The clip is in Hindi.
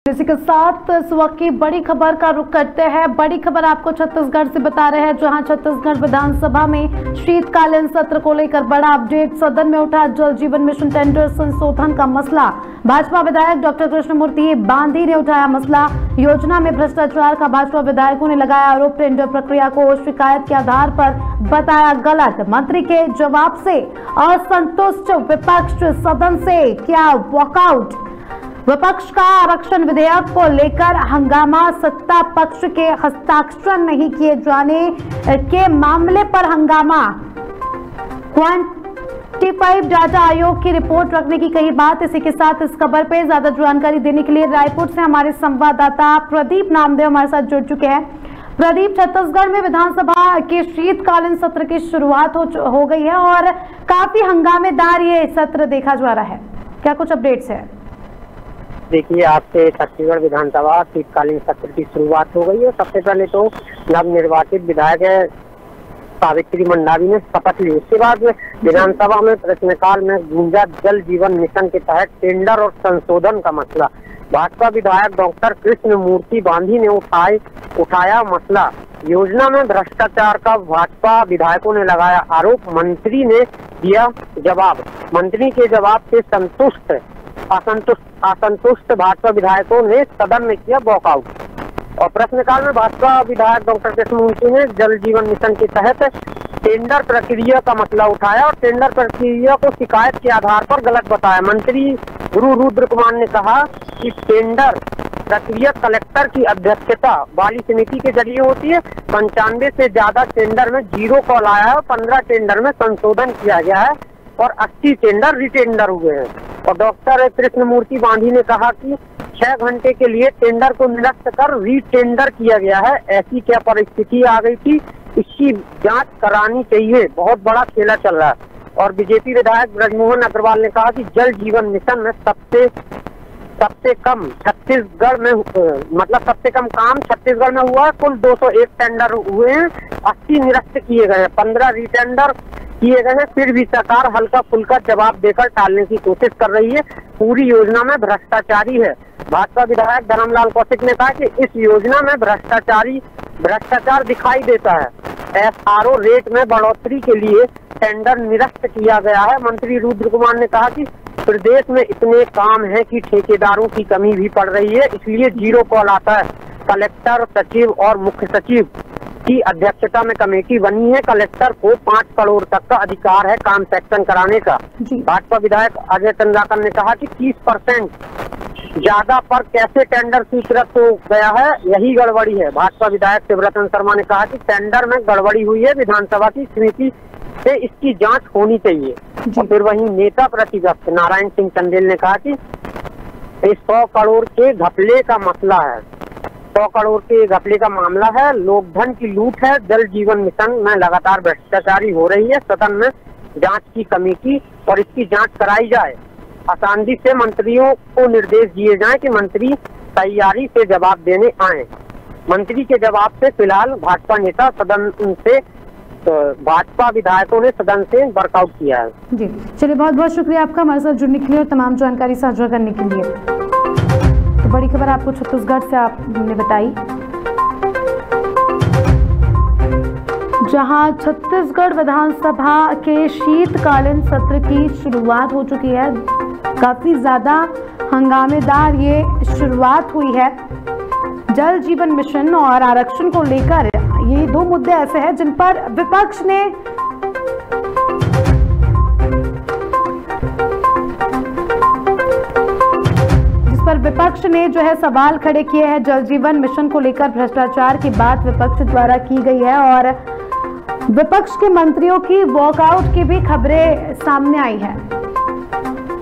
इसी के साथ इस वक्त की बड़ी खबर का रुख करते हैं। बड़ी खबर आपको छत्तीसगढ़ से बता रहे हैं, जहां छत्तीसगढ़ विधानसभा में शीतकालीन सत्र को लेकर बड़ा अपडेट। सदन में उठा जल जीवन मिशन टेंडर संशोधन का मसला। भाजपा विधायक डॉक्टर कृष्णमूर्ति बांधी ने उठाया मसला। योजना में भ्रष्टाचार का भाजपा विधायकों ने लगाया आरोप। टेंडर प्रक्रिया को शिकायत के आधार पर बताया गलत। मंत्री के जवाब से असंतुष्ट विपक्ष सदन से किया वॉकआउट। विपक्ष का आरक्षण विधेयक को लेकर हंगामा। सत्ता पक्ष के हस्ताक्षर नहीं किए जाने के मामले पर हंगामा। क्वांटिफाइड डाटा आयोग की रिपोर्ट रखने की कही बात। इसी के साथ इस खबर पे ज्यादा जानकारी देने के लिए रायपुर से हमारे संवाददाता प्रदीप नामदेव हमारे साथ जुड़ चुके हैं। प्रदीप, छत्तीसगढ़ में विधानसभा के शीतकालीन सत्र की शुरुआत हो गई है और काफी हंगामेदार ये सत्र देखा जा रहा है, क्या कुछ अपडेट्स है? देखिए, आज से छत्तीसगढ़ विधानसभा शीतकालीन सत्र की शुरुआत हो गई है। सबसे पहले तो नवनिर्वाचित विधायक सावित्री मंडावी ने शपथ ली। उसके बाद विधानसभा में प्रश्नकाल में गूंजा जल जीवन मिशन के तहत टेंडर और संशोधन का मसला। भाजपा विधायक डॉक्टर कृष्णमूर्ति बांधी ने उठाया मसला। योजना में भ्रष्टाचार का भाजपा विधायकों ने लगाया आरोप। मंत्री ने दिया जवाब। मंत्री के जवाब से असंतुष्ट भाजपा विधायकों ने सदन में किया वॉकआउट। और प्रश्नकाल में भाजपा विधायक डॉक्टर कृष्णमूर्ति ने जल जीवन मिशन के तहत टेंडर प्रक्रिया का मसला उठाया और टेंडर प्रक्रिया को शिकायत के आधार पर गलत बताया। मंत्री गुरु रुद्र कुमार ने कहा कि टेंडर प्रक्रिया कलेक्टर की अध्यक्षता वाली समिति के जरिए होती है। 95 से ज्यादा टेंडर में 0 कॉल आया है। 15 टेंडर में संशोधन किया गया है और 80 टेंडर रिटेंडर हुए हैं। और डॉक्टर कृष्णमूर्ति बांधी ने कहा कि 6 घंटे के लिए टेंडर को निरस्त कर रीटेंडर किया गया है। ऐसी क्या परिस्थिति आ गई थी, इसकी जांच करानी चाहिए। बहुत बड़ा खेला चल रहा है। और बीजेपी विधायक ब्रजमोहन अग्रवाल ने कहा कि जल जीवन मिशन में सबसे कम छत्तीसगढ़ में सबसे कम काम छत्तीसगढ़ में हुआ है। कुल 201 टेंडर हुए हैं, 80 निरस्त किए गए हैं, 15 रिटेंडर किए गए हैं। फिर भी सरकार हल्का फुल्का जवाब देकर टालने की कोशिश कर रही है। पूरी योजना में भ्रष्टाचारी है। भाजपा विधायक धर्मलाल कौशिक ने कहा कि इस योजना में भ्रष्टाचार दिखाई देता है। एसआरओ रेट में बढ़ोतरी के लिए टेंडर निरस्त किया गया है। मंत्री रुद्र कुमार ने कहा कि प्रदेश में इतने काम है कि ठेकेदारों की कमी भी पड़ रही है, इसलिए 0 कॉल आता है। कलेक्टर, सचिव और मुख्य सचिव की अध्यक्षता में कमेटी बनी है। कलेक्टर को 5 करोड़ तक का अधिकार है काम सेक्शन कराने का। भाजपा विधायक अजय चंद्राकर ने कहा कि 30% ज्यादा पर कैसे टेंडर स्वीकृत हो गया है, यही गड़बड़ी है। भाजपा विधायक शिवरतन शर्मा ने कहा कि टेंडर में गड़बड़ी हुई है, विधानसभा की समिति से इसकी जांच होनी चाहिए। और फिर वहीं नेता प्रतिपक्ष नारायण सिंह चंदेल ने कहा कि 100 करोड़ के घपले का मसला है, 100 करोड़ के घपले का मामला है, लोकधन की लूट है। जल जीवन मिशन में लगातार भ्रष्टाचारी हो रही है। सदन में जांच की कमेटी और इसकी जांच कराई जाए। आसानी से मंत्रियों को निर्देश दिए जाएं कि मंत्री तैयारी से जवाब देने आए। मंत्री के जवाब से फिलहाल भाजपा नेता सदन से भाजपा विधायकों ने सदन से वर्कआउट किया है। जी चलिए, बहुत बहुत शुक्रिया आपका हमारे साथ जुड़ने के लिए और तमाम जानकारी साझा करने के लिए। तो बड़ी खबर आपको छत्तीसगढ़ से आपने बताई, जहां छत्तीसगढ़ विधानसभा के शीतकालीन सत्र की शुरुआत हो चुकी है। काफी ज्यादा हंगामेदार ये शुरुआत हुई है। जल जीवन मिशन और आरक्षण को लेकर ये 2 मुद्दे ऐसे हैं जिन पर विपक्ष ने जो है सवाल खड़े किए हैं। जल जीवन मिशन को लेकर भ्रष्टाचार की बात विपक्ष द्वारा की गई है और विपक्ष के मंत्रियों की वॉकआउट की भी खबरें सामने आई है।